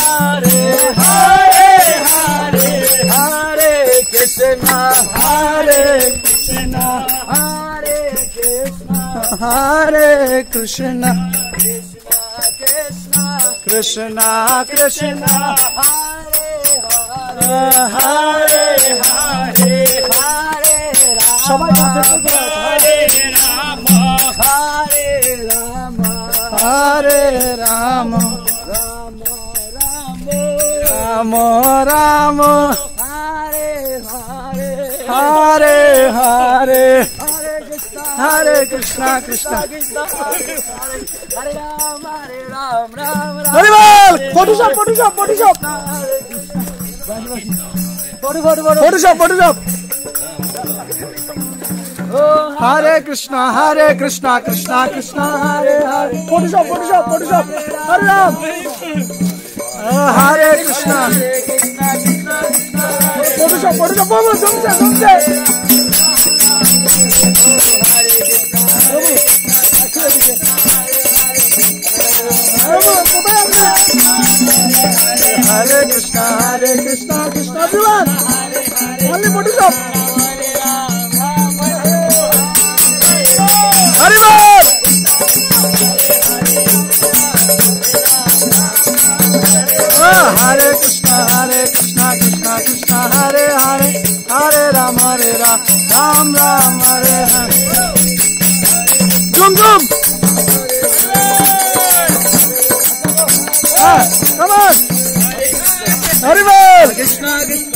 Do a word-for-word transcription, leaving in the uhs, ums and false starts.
Hare Hare Hare Hare Krishna Hare Krishna Hare Krishna Hare Krishna Krishna Krishna Hare Hare Hare Hare Rama Hare Rama Hare Rama Hare Rama Rama Rama Hare Hare Hare Hare Hare Krishna Krishna Hare Rama Hare Ram Ram Ram Hare Bol Photoshop Photoshop Photoshop Photoshop Photoshop Hare Krishna Hare Krishna Krishna Krishna Hare Hare Photoshop Photoshop Photoshop Hare Ram Hare Krishna Photoshop Photoshop Bobo Zumse Zumse Hare Krishna Hare Krishna Krishna everyone only Photoshop Hare Bol Hare Krishna Hare Krishna Krishna Krishna Hare Hare Hare Ram Hare Ram Ram Ram Hare Hare Zoom zoom ah come on Hare Bol Krishna Krishna